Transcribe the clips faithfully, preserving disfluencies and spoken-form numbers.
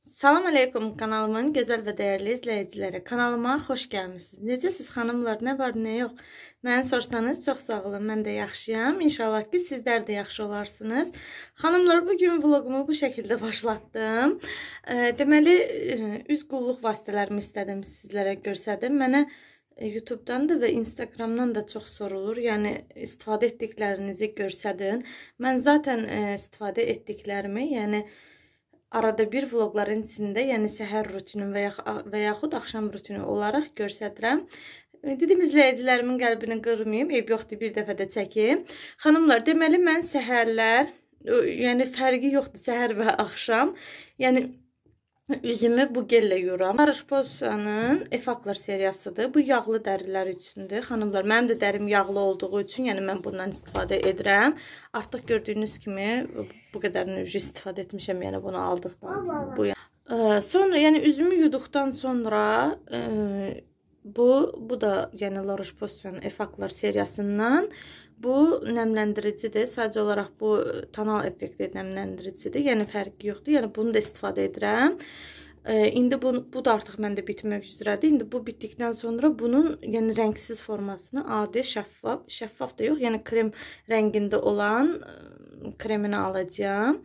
Salam aleykum kanalımın gözəl və dəyərli izləyiciləri. Kanalıma xoş gəlmisiniz. Necəsiz xanımlar? Nə var, nə yox? Məni sorsanız çox sağ olun. Mən də yaxşıyam. İnşallah ki sizlər də yaxşı olarsınız. Xanımlar, bugün vlogumu bu şəkildə başlatdım. E, deməli, üz qulluq vasitələrimi istədim sizlərə göstərdim. Mənə YouTube'dan da və Instagram'dan da çox sorulur. Yəni istifadə etdiklərinizi göstərin. Mən zaten e, istifadə etdiklərimi, yəni arada bir vlogların içində, yəni səhər rutinim və, yax və yaxud axşam rutini olaraq göstərirəm. Dedim, izləyicilərimin qəlbini qırmayayım, eyb yoxdur, bir dəfə də çəkim. Xanımlar, deməli mən səhərlər, yəni fərqi yoxdur səhər və axşam, yəni üzümü bu gellə yuram. Roche-Posay'nın Effaclar seriyasıdır. Bu yağlı dərilər üçündür. Xanımlar, mənim də dərim yağlı olduğu üçün, yəni mən bundan istifadə edirəm. Artıq gördüyünüz kimi bu qədər enerji istifadə etmişəm, yəni bunu aldıqdan bu yana. Sonra, yəni üzümü yuduqdan sonra e, bu bu da yəni Roche-Posay'nın Effaclar seriyasından bu nəmləndiricidir. Sadəcə olaraq bu tonal effekti nəmləndiricidir. Yəni fərqi yoxdur. Yəni bunu da istifadə edirəm. E, indi bu, bu da artıq məndə bitmək üzrədir. İndi bu bitdikdən sonra bunun yəni rəngsiz formasını adi şəffaf, şəffaf da yox, yəni krem rəngində olan e, kremini alacağam.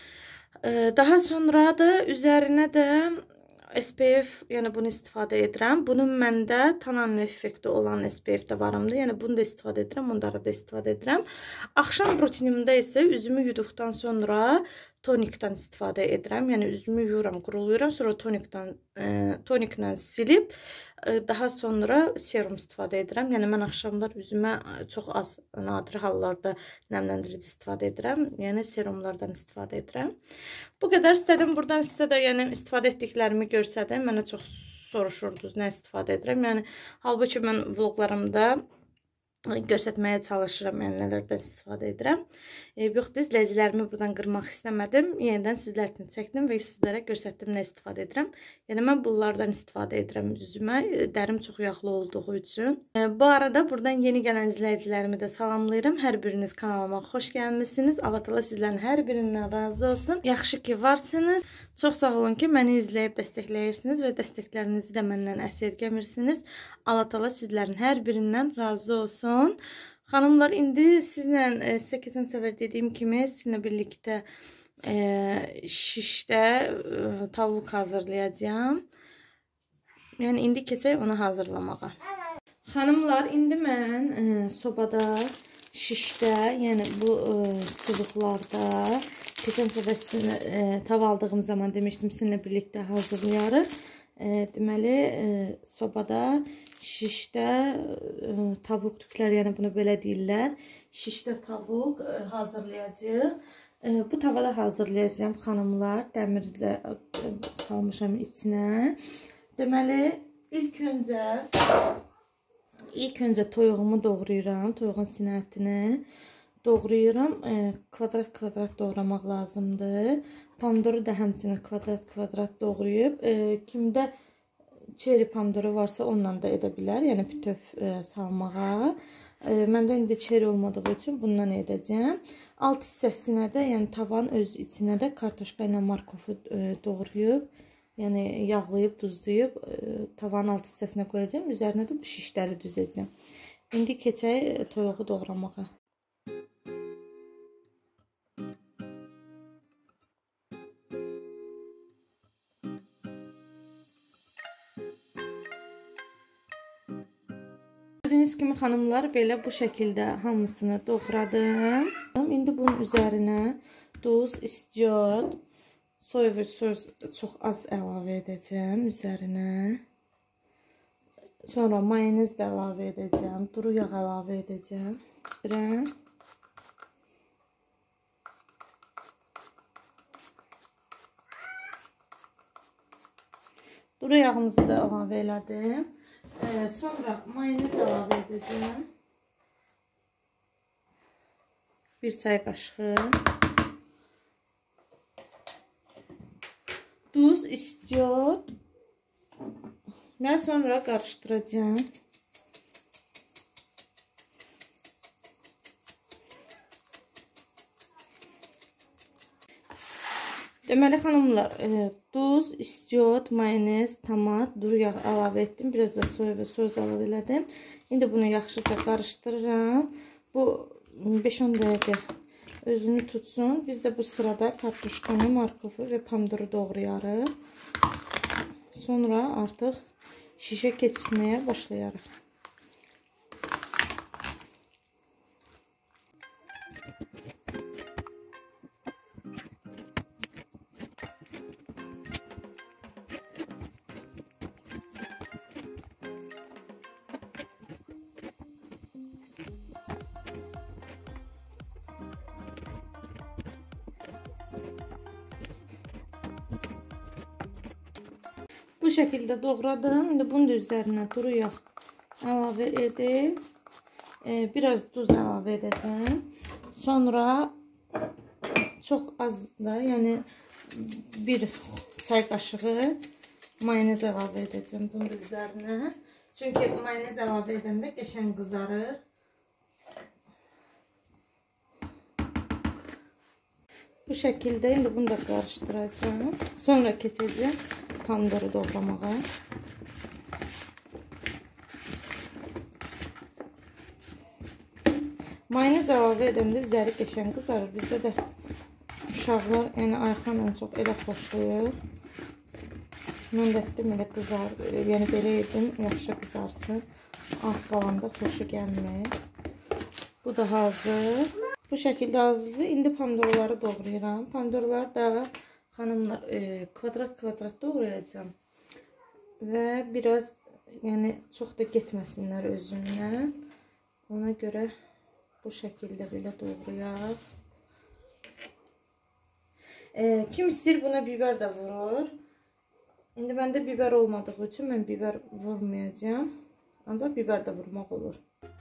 E, daha sonra da üzərinə də S P F, yəni bunu istifadə edirəm. Bunun məndə tonal effekti olan S P F də varımdır. Yəni bunu da istifadə edirəm, onları da istifadə edirəm. Axşam rutinimdə isə üzümü yuduqdan sonra tonikdən istifadə edirəm. Yəni üzümü yuyuram, quruluyuram, sonra tonikdən e, toniklə silib e, daha sonra serum istifadə edirəm. Yəni mən axşamlar üzümə çox az, nadir hallarda nəmləndirici istifadə edirəm. Yəni serumlardan istifadə edirəm. Bu qədər istədim. Buradan sizə də yəni istifadə etdiklərimi göstərdim. Mənə çox soruşurdunuz nə istifadə edirəm. Yəni halbuki mən vloqlarımda göstərməyə çalışıram, yəni nələrdən istifadə edirəm. E, yoxdur, izləyicilərimi buradan qırmaq istəmədim. Yenidən sizlər üçün çəkdim və sizlərə göstərdim nə istifadə edirəm. Yəni mən bunlardan istifadə edirəm üzümə. Dərim çox yağlı olduğu üçün. E, bu arada buradan yeni gələn izləyicilərimi də salamlayıram. Hər biriniz kanalıma xoş gəlmişsiniz. Allah təala sizlərin hər birindən razı olsun. Yaxşı ki varsınız. Çox sağ olun ki məni izləyib dəstəkləyirsiniz və dəstəklərinizi də məndən əsirgəmirsiniz. Allah təala sizlərin hər birindən razı olsun. Xanımlar, indi sizlə sizə keçən səfər dediyim kimi sizinlə birlikdə e, şişdə e, tavuk hazırlayacağam. Yəni indi keçək onu hazırlamağa. Xanımlar, indi mən e, sobada şişdə, yəni bu e, çubuqlarda keçən səfər sizinlə e, tav aldığım zaman demişdim sizinlə birlikdə hazırlayarıq. E, deməli e, sobada şişdə e, tavuk tüklər, yəni bunu belə deyirlər. Şişdə tavuk e, hazırlayacağıq. E, bu tavada hazırlayacağım xanımlar. Dəmirlə e, salmışam içinə. Deməli ilk öncə ilk öncə toyuğumu doğrayıram. Toyuğun sinə ətini doğrayıram. E, kvadrat kvadrat doğramaq lazımdır. Pomidoru da həmçinin kvadrat kvadrat doğrayıb. E, kimdə çeri pomidoru varsa ondan da edə bilər. Yəni bütöv e, salmağa. E, məndə indi çeri olmadığı üçün bundan edəcəm. Alt hissəsinə də, yəni tavanın öz içinə də kartoşka ilə markofu e, doğrayıb, yəni yağlayıb, duzlayıb e, tavanın alt hissəsinə qoyacağam. Üzərinə də bu şişləri düzəcəm. İndi keçək e, toyuğu doğramağa. Gördüyünüz kimi xanımlar belə bu şəkildə hamısını doğradım. İndi bunun üzərinə duz, istiot, soya və sos çox az əlavə edəcəm üzərinə. Sonra mayonez də əlavə edəcəm, duru yağ əlavə edəcəm. Duru yağımızı da əlavə elədim. Ee, sonra mayonez əlavə edəcəm. Bir çay qaşığı. Duz, istiot. Və sonra qarışdıracağım. Deməli xanımlar, e, duz, istiot, mayonez, tomat, duru yağ əlavə etdim. Biraz da soya və soz əlavə elədim. İndi bunu yaxşıca qarışdırıram. Bu beş on dəqiqə özünü tutsun. Biz də bu sırada kartuşkanı, markofu və pomidoru doğrayarıq. Sonra artıq şişə keçirməyə başlayarıq. Bu şəkildə doğradım. İndi bunun üzərinə duru yağ əlavə edib, e, biraz duz əlavə edəcəm. Sonra çox az da, yəni bir çay qaşığı mayonez əlavə edəcəm bunun üzərinə. Çünki mayonez əlavə edəndə qəşəng qızarır. Bu şəkildə indi bunu da qarışdıracağım. Sonra keçəcəm pomidoru doğramağa. Mayonez əlavə edəndə üzəri qəşəng qızarır. Bizdə də uşaqlar, yəni Ayxan ən çox elə xoşlayır. Mən də etdim, elə qızar, yəni belə edim, yaxşı qızarsın. Ağ qalanda xoşu gəlmir. Bu da hazır. Bu şəkildə hazırdır. İndi pomidorları doğrayıram. Pomidorları da xanımlar kvadrat-kvadrat doğrayacağım. Və biraz, yəni çox da getməsinlər özündən. Ona görə bu şəkildə belə doğrayaq. E, kim istəyir buna biber də vurur. İndi məndə biber olmadığı üçün mən biber vurmayacağım. Ancaq biber də vurmaq olur.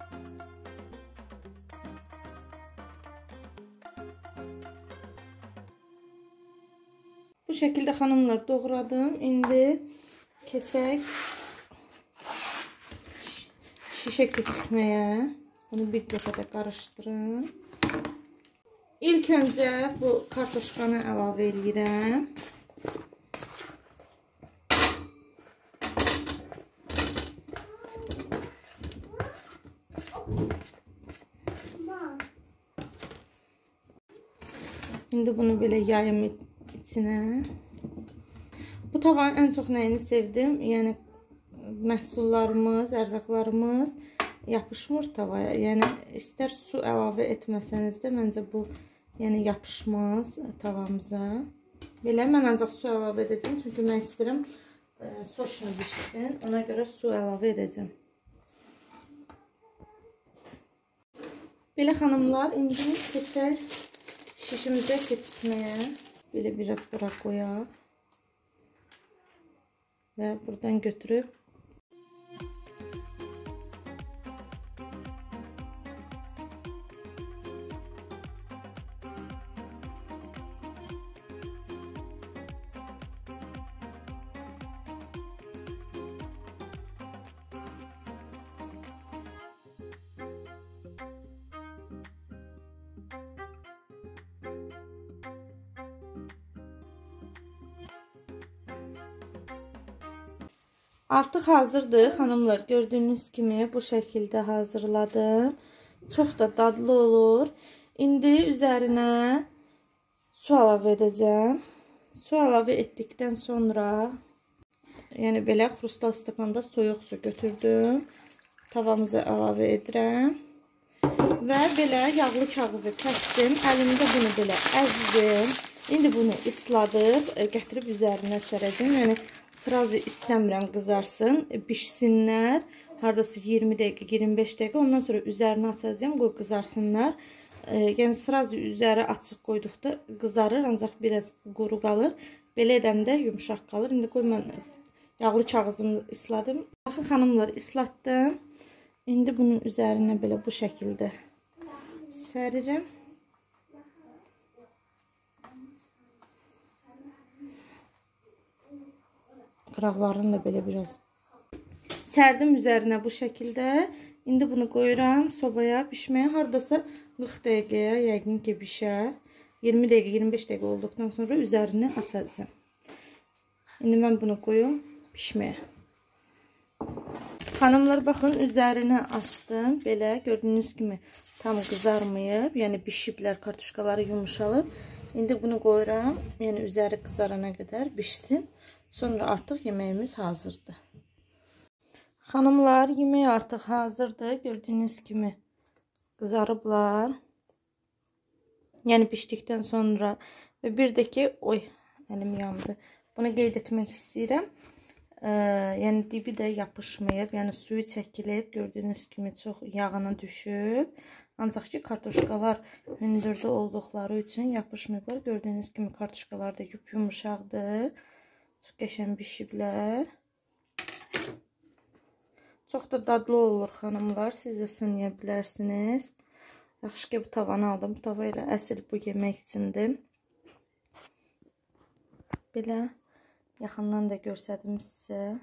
Bu şəkildə xanımlar doğradım. İndi keçək şişə keçirməyə. Bunu bir dəfə də qarışdırın. İlk öncə bu kartuşkanı əlavə edirəm. İndi bunu belə yayım içinə. Bu tavanın ən çox nəyini sevdim? Yəni məhsullarımız, ərzaqlarımız yapışmır tavaya. Yəni istər su əlavə etməsəniz də məncə bu yəni yapışmaz tavamıza. Belə mən ancaq su əlavə edəcəm. Çünki mən istəyirəm e, soşunu bişsin. Ona görə su əlavə edəcəm. Belə xanımlar, indi keçək şişimizə keçirtməyə. Belə biraz bura qoyaq. Və buradan götürüb artıq hazırdır xanımlar. Gördüyünüz kimi bu şəkildə hazırladım. Çox da dadlı olur. İndi üzərinə su əlavə edəcəm. Su əlavə etdikdən sonra, yəni belə xrustal stakanda soyuq su götürdüm. Tavamıza əlavə edirəm. Və belə yağlı kağızı kəsdim. Əlimdə bunu belə əzdim. İndi bunu isladıb, gətirib üzərinə sərəcəm. Yəni sırazı istəmirəm qızarsın, bişsinlər. Hardasa iyirmi dəqiqə, iyirmi beş dəqiqə. Ondan sonra üzərini açacağım, qoy qızarsınlar. E, yəni sırazı üzəri açıq qoyduqda qızarır, ancaq biraz quru qalır. Belə edəndə yumuşaq qalır. İndi qoy mən yağlı kağızımı isladım. Baxın xanımlar, islatdım. İndi bunun üzərinə belə bu şəkildə sərirəm. Qıraqlarını da belə biraz sərdim üzərinə bu şəkildə. İndi bunu qoyuram sobaya bişməyə. Hardasa qırx dəqiqəyə yəqin ki bişər. iyirmi dəqiqə, iyirmi beş dəqiqə olduqdan sonra üzərini açacağım. İndi mən bunu qoyum pişməyə. Xanımlar, baxın, üzərini açdım. Belə gördüyünüz kimi tam qızarmayıb. Yəni bişiblər, kartuşkaları yumuşalıb. İndi bunu qoyuram. Yəni üzəri qızarana qədər bişsin. Sonra artıq yeməyimiz hazırdır. Xanımlar, yemək artıq hazırdır. Gördüyünüz kimi qızarıblar. Yəni pişdikdən sonra və bir də ki, oy, əlim yandı. Bunu qeyd etmək istəyirəm. Ee, yəni dibi də yapışmayıb, yəni suyu çəkilib. Gördüyünüz kimi çox yağına düşüb. Ancaq ki, kartuşkalar hündürdə olduqları üçün yapışmayıblar. Gördüyünüz kimi kartuşkalar da yumuşaqdır. Çox qəşəng bişiblər. Çox da dadlı olur xanımlar. Siz də sınaya bilərsiniz. Yaxşı ki, bu tavanı aldım. Bu tava ilə əsl bu yemək üçündür. Belə yaxından da görsədim sizə.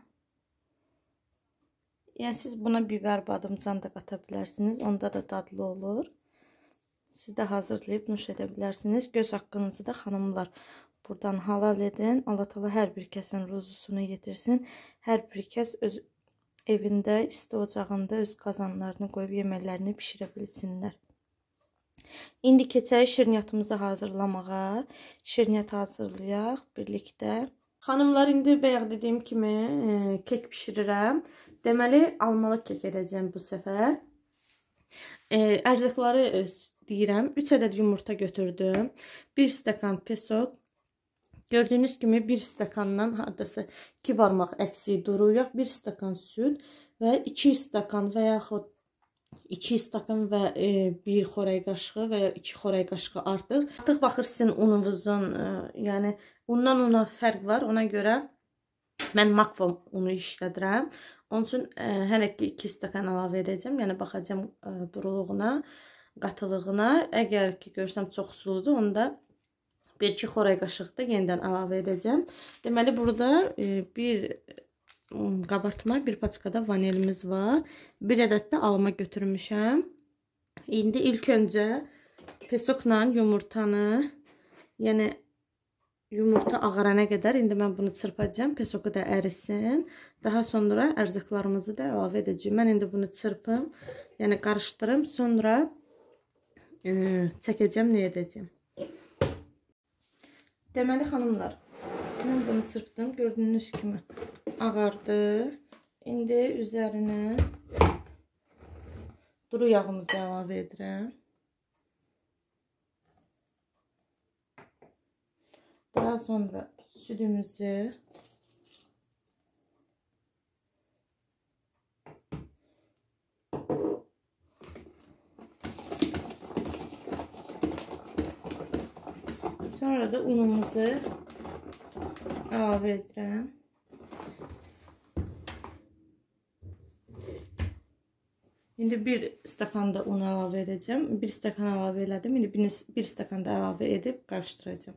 Yəni siz buna biber, badımcan da qata bilərsiniz. Onda da dadlı olur. Siz də hazırlayıb nuş edə bilərsiniz. Göz haqqınızı da xanımlar buradan halal edin. Allah Taala hər bir kəsin ruzusunu yetirsin. Hər bir kəs öz evində, isti ocağında öz qazanlarını qoyub yeməklərini bişirə bilsinlər. İndi keçək şirniyyatımızı hazırlamağa. Şirniyyat hazırlayaq birlikdə. Xanımlar, indi bayaq dediyim kimi e, kek bişirirəm. Deməli, almalı kek edəcəm bu səfər. E, ərzaqları e, deyirəm. üç ədəd yumurta götürdüm. bir stəkan pesok. Gördüyünüz kimi bir stəkandan hardasa iki barmaq əksik duruyaq. bir stəkan süd və iki stəkan və yaxud iki stəkan və e, bir xörək qaşığı və ya iki xörək qaşığı artıq. Artıq baxır sizin ununuzun, e, yəni undan una fərq var. Ona görə mən makva unu işlədirəm. Onun üçün e, hələ ki iki stəkan əlavə edəcəm. Yəni baxacağım e, duruluğuna, qatılığına. Əgər ki görsəm çox suludur, onda bir iki xörək qaşığı da yenidən əlavə edəcəm. Deməli burada e, bir qabartma, bir paçkada vanilimiz var. Bir ədəd də alma götürmüşəm. İndi ilk öncə pesokla yumurtanı, yəni yumurta ağarana qədər indi mən bunu çırpacağım. Pesoku da ərisin. Daha sonra ərzaqlarımızı da əlavə edəcəyim. Mən indi bunu çırpım, yəni qarışdırım. Sonra e, çəkəcəm, nə edəcəm. Deməli xanımlar, mən bunu çırpdım. Gördüyünüz kimi ağardı. İndi üzərinə duru yağımızı əlavə edirəm. Daha sonra südümüzü, sonra da unumuzu əlavə edirəm. İndi bir stəkan da un əlavə edəcəm. Bir stəkan əlavə elədim. İndi bir, bir stəkan da əlavə edib qarışdıracağım.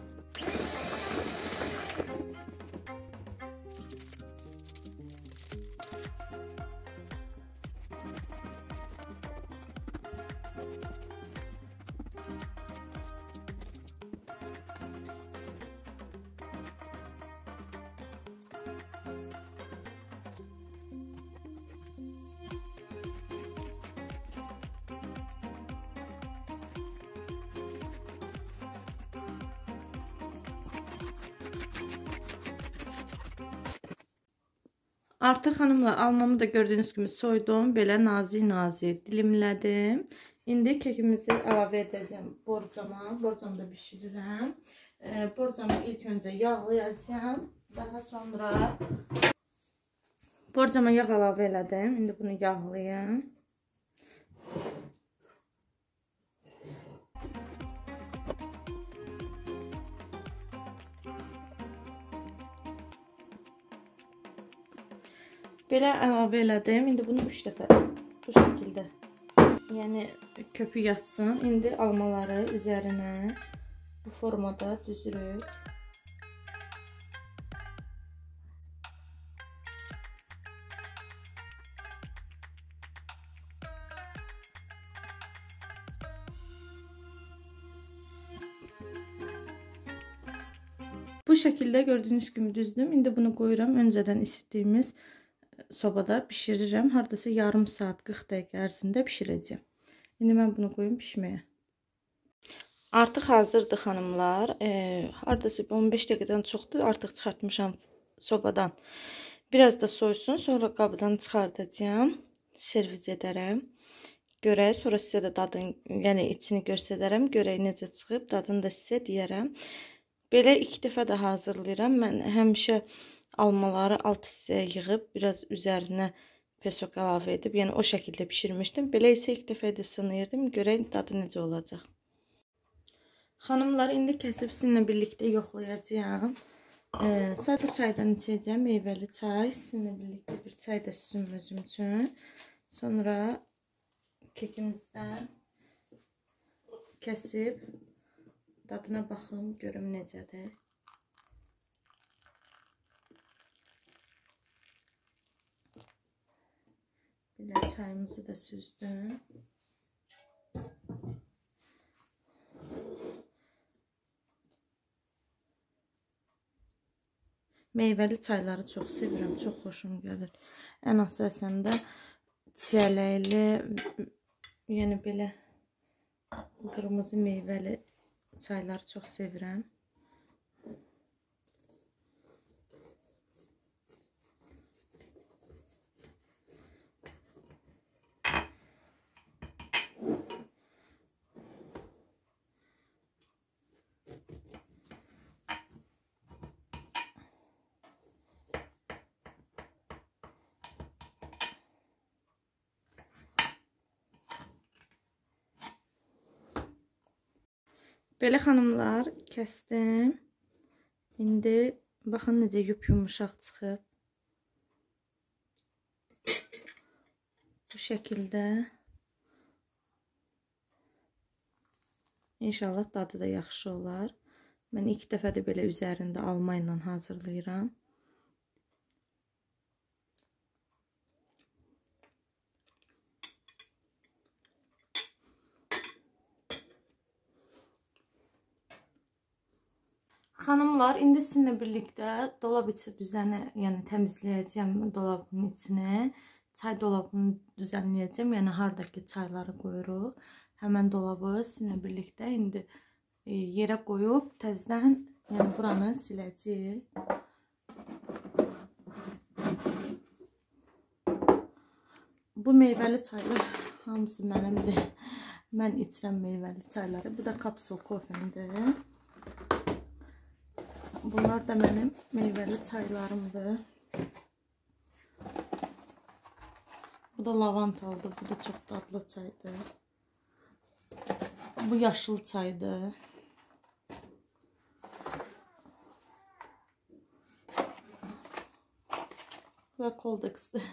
Artıq xanımlar, almamı da gördüyünüz kimi soydum. Belə nazik-nazik dilimlədim. İndi kekimizi əlavə edəcəm borcama. Borcamda bişirirəm. E, borcamı ilk öncə yağlayacağım. Daha sonra borcama yağ əlavə elədim. İndi bunu yağlayım. Belə əlavə elədim. İndi bunu üç dəfə bu şəkildə, yəni köpük yatsın. İndi almaları üzərinə bu formada düzürük. Bu şəkildə gördüyünüz kimi düzdüm. İndi bunu qoyuram. Öncədən isitdiyimiz sobada bişirirəm. Hardasa yarım saat qırx dəqiqə ərzində bişirəcəm. İndi mən bunu qoyum bişməyə. Artıq hazırdır xanımlar. E, hardasa on beş dəqiqədən çoxdur. Artıq çıxartmışam sobadan. Biraz da soysun. Sonra qabdan çıxardacağam. Servis edərəm. Görək. Sonra sizə də dadın, yəni içini göstərərəm. Görək necə çıxıb. Dadını da sizə deyərəm. Belə iki dəfə də hazırlayıram. Mən həmişə almaları alt hissəyə yığıb biraz üzərinə pesok əlavə edib, yəni o şəkildə bişirmişdim. Belə isə ilk dəfə də sınayırdım. Görək dadı necə olacaq. Xanımlar, indi kəsib sizinlə birlikdə yoxlayacağam. Ee, Sadə çaydan içəcəm, meyvəli çay. Sizinlə birlikdə bir çay da süzüm özüm üçün. Sonra kekimizdən kəsib dadına baxım, görüm necədir. Belə çayımızı da süzdüm. Meyvəli çayları çox sevirəm, çox xoşum gəlir. Ən əsasında çiyələkli, yəni belə qırmızı meyvəli çayları çox sevirəm. Belə xanımlar, kəsdim. İndi baxın necə yumuşaq çıxıb. Bu şəkildə. İnşallah dadı da yaxşı olar. Mən ilk dəfə də belə üzərində alma ilə hazırlayıram. Xanımlar, indi sizinlə birlikdə dolab içi düzəni, yəni təmizləyəcəm dolabın içini. Çay dolabını düzənləyəcəm, yəni hardakı çayları qoyuruq. Həmən dolabı sizinlə birlikdə indi yerə qoyub təzədən, yəni buranı siləcəyik. Bu meyvəli çaylar hamısı mənimdir. Mən içirəm meyvəli çayları. Bu da kapsul kofemdir. Bunlar da mənim meyvəli çaylarımdır. Bu da lavantalıdır. Bu da çox dadlı çaydır. Bu yaşıl çaydır. Bu da Coldex'dir.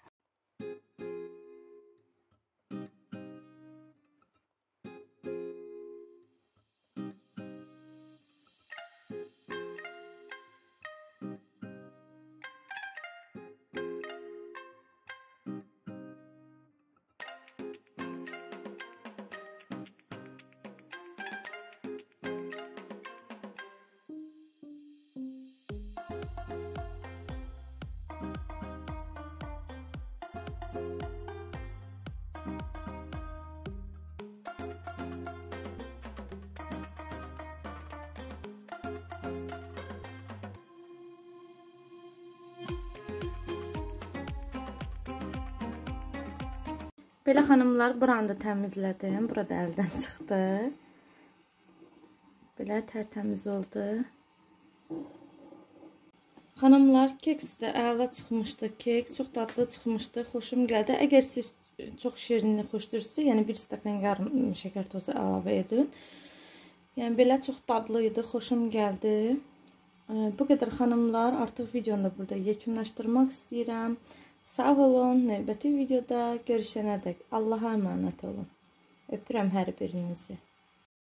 Belə xanımlar, buranı da təmizlədim. Burada əldən çıxdı. Belə tərtəmiz oldu. Xanımlar, kek də əla çıxmışdı. Kek çox dadlı çıxmışdı. Xoşum gəldi. Əgər siz çox şirinli xoşdurursunuz, yəni bir stəkan yarım şəkər tozu əlavə edin. Yəni belə çox dadlı idi. Xoşum gəldi. Bu qədər xanımlar. Artıq videonu da burada yekunlaşdırmaq istəyirəm. Sağ olun, növbəti videoda görüşənədək Allaha əmanət olun. Öpürəm hər birinizi.